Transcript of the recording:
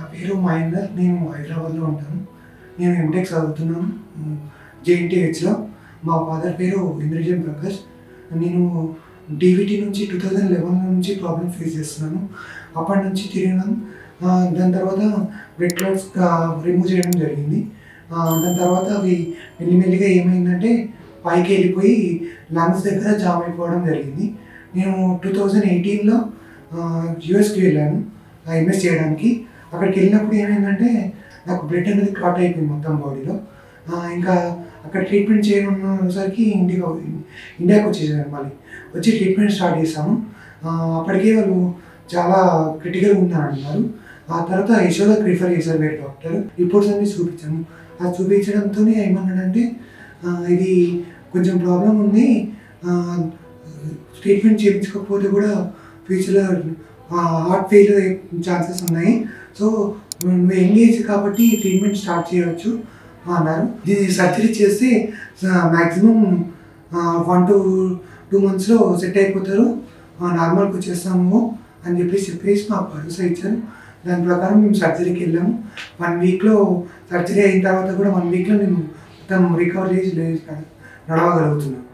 పేరు మహేందర్. నేను హైదరాబాద్లో ఉంటాను. నేను ఎంటెక్ చదువుతున్నాను JNTHలో. మా ఫాదర్ పేరు ఇంద్రజన్ ప్రకాష్. నేను DVT నుంచి 2011 నుంచి ప్రాబ్లమ్ ఫేస్ చేస్తున్నాను. అప్పటి నుంచి తిరిగినాను. దాని తర్వాత బ్లడ్ క్లాట్స్ రిమూవ్ చేయడం జరిగింది. దాని తర్వాత అవి మెల్లిమెల్లిగా ఏమైందంటే పైకి వెళ్ళిపోయి లంగ్స్ దగ్గర జామ్ అయిపోవడం జరిగింది. నేను 2018లో యూఎస్కి వెళ్ళాను MS చేయడానికి. అక్కడికి వెళ్ళినప్పుడు ఏమైందంటే నాకు బ్లడ్ అనేది క్లాట్ అయిపోయింది మొత్తం బాడీలో. ఇంకా అక్కడ ట్రీట్మెంట్ చేయనున్నసరికి ఇండియాకి వచ్చేసాను. మళ్ళీ వచ్చి ట్రీట్మెంట్ స్టార్ట్ చేశాము. అప్పటికే వాళ్ళు చాలా క్రిటికల్గా ఉందని అన్నారు. ఆ తర్వాత యశోదకి రిఫర్ చేశారు వేరే డాక్టర్. రిపోర్ట్స్ అన్నీ చూపించాము. అది చూపించడంతో ఏమన్నాడంటే ఇది కొంచెం ప్రాబ్లం ఉంది, ట్రీట్మెంట్ చేయించకపోతే కూడా ఫ్యూచర్లో హార్ట్ ఫెయిల్ అయ్యే ఛాన్సెస్ ఉన్నాయి. సో నువ్వు ఎంగేజ్ కాబట్టి ట్రీట్మెంట్ స్టార్ట్ చేయవచ్చు అన్నారు. ఇది సర్జరీ చేస్తే మ్యాక్సిమం 1 to 2 monthsలో సెట్ అయిపోతారు, నార్మల్కి వచ్చేస్తాము అని చెప్పేసి మాకు భరోసా ఇచ్చారు. దాని ప్రకారం మేము సర్జరీకి వెళ్ళాము. 1 weekలో సర్జరీ అయిన తర్వాత కూడా 1 weekలో నేను మొత్తం రికవర్ చేసి నడవగలుగుతున్నాను.